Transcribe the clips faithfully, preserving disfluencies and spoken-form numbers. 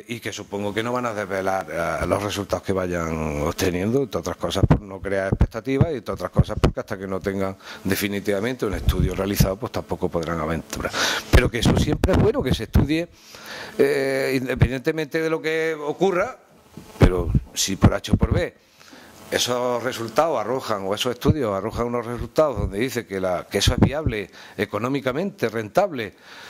y que supongo que no van a desvelar uh, los resultados que vayan obteniendo, entre otras cosas por no crear expectativas y entre otras cosas porque hasta que no tengan definitivamente un estudio realizado pues tampoco podrán aventurar. Pero que eso siempre es bueno, que se estudie eh, independientemente de lo que ocurra, pero si por H o por B esos resultados arrojan, o esos estudios arrojan unos resultados donde dice que, la, que eso es viable económicamente, rentable,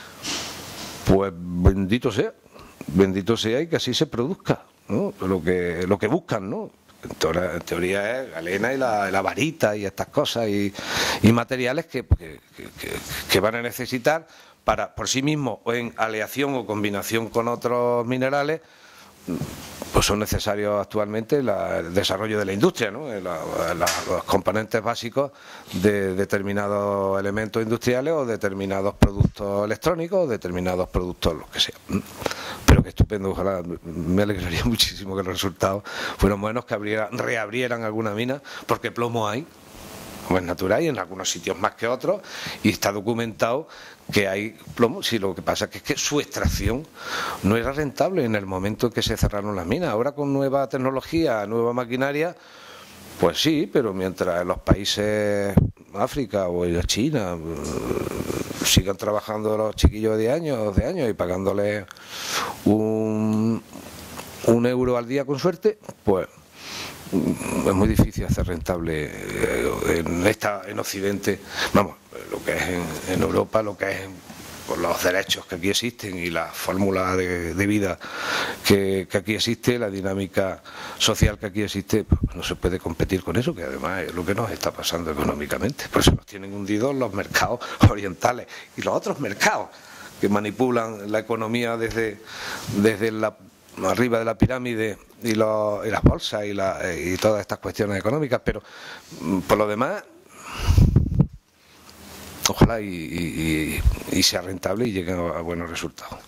pues bendito sea, bendito sea y que así se produzca, ¿no? Lo que, lo que buscan, ¿no? En teoría, en teoría es Galena y la, la varita y estas cosas y, y materiales que, que, que, que van a necesitar para por sí mismos o en aleación o combinación con otros minerales, pues son necesarios actualmente la, el desarrollo de la industria, ¿no? La, la, los componentes básicos de determinados elementos industriales o determinados productos electrónicos o determinados productos, lo que sea. Pero que estupendo, ojalá, me alegraría muchísimo que los resultados fueran buenos, que abrieran, reabrieran alguna mina, porque plomo hay, como es natural, y en algunos sitios más que otros, y está documentado que hay plomo. Sí, lo que pasa es que, es que su extracción no era rentable en el momento en que se cerraron las minas. Ahora con nueva tecnología, nueva maquinaria, pues sí, pero mientras en los países África o en China sigan trabajando los chiquillos de diez años, doce años y pagándoles un, un euro al día con suerte, pues es muy difícil hacer rentable en esta en Occidente, vamos, lo que es en, en Europa, lo que es por los derechos que aquí existen y la fórmula de, de vida que, que aquí existe, la dinámica social que aquí existe, pues no se puede competir con eso, que además es lo que nos está pasando económicamente. Por eso nos tienen hundidos los mercados orientales y los otros mercados que manipulan la economía desde, desde la arriba de la pirámide y, lo, y las bolsas y, la, y todas estas cuestiones económicas, pero por lo demás ojalá y, y, y sea rentable y llegue a buenos resultados.